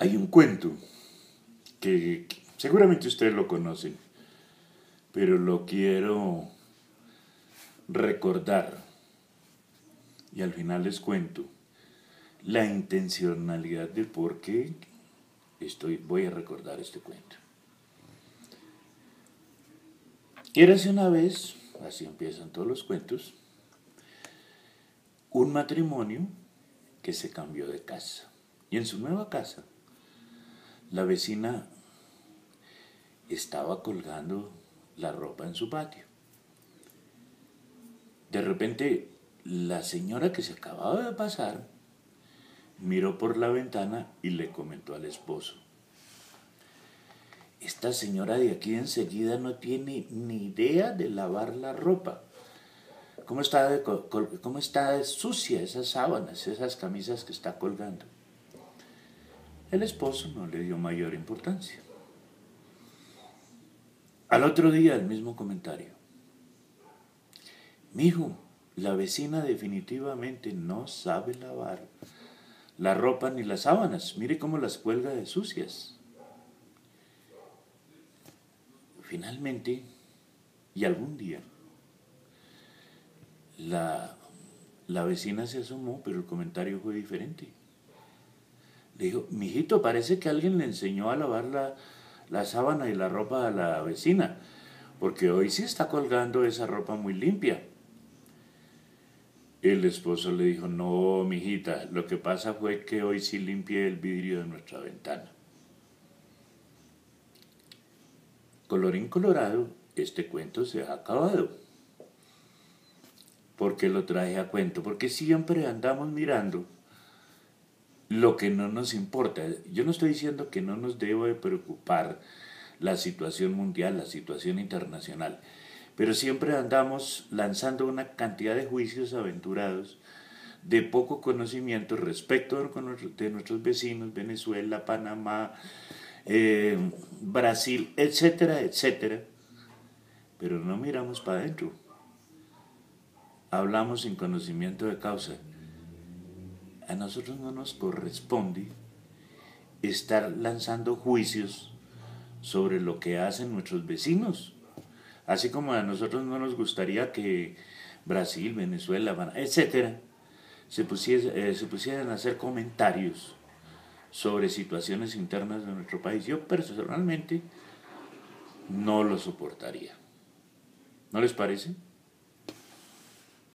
Hay un cuento que seguramente ustedes lo conocen, pero lo quiero recordar y al final les cuento la intencionalidad de por qué voy a recordar este cuento. Érase una vez, así empiezan todos los cuentos, un matrimonio que se cambió de casa. Y en su nueva casa, la vecina estaba colgando la ropa en su patio. De repente, la señora que se acababa de pasar miró por la ventana y le comentó al esposo: esta señora de aquí enseguida no tiene ni idea de lavar la ropa. ¿Cómo está de sucia esas sábanas, esas camisas que está colgando? El esposo no le dio mayor importancia. Al otro día el mismo comentario: mijo, la vecina definitivamente no sabe lavar la ropa ni las sábanas. Mire cómo las cuelga de sucias. Finalmente, y algún día, la vecina se asomó, pero el comentario fue diferente. Le dijo: mijito, parece que alguien le enseñó a lavar la sábana y la ropa a la vecina, porque hoy sí está colgando esa ropa muy limpia. El esposo le dijo: no, mijita, lo que pasa fue que hoy sí limpié el vidrio de nuestra ventana. Colorín colorado, este cuento se ha acabado. ¿Por qué lo traje a cuento? Porque siempre andamos mirando lo que no nos importa. Yo no estoy diciendo que no nos debe preocupar la situación mundial, la situación internacional, pero siempre andamos lanzando una cantidad de juicios aventurados de poco conocimiento respecto de nuestros vecinos, Venezuela, Panamá, Brasil, etcétera, etcétera, pero no miramos para adentro. Hablamos sin conocimiento de causa. A nosotros no nos corresponde estar lanzando juicios sobre lo que hacen nuestros vecinos, así como a nosotros no nos gustaría que Brasil, Venezuela, etcétera, se pusieran a hacer comentarios sobre situaciones internas de nuestro país. Yo personalmente no lo soportaría. ¿No les parece?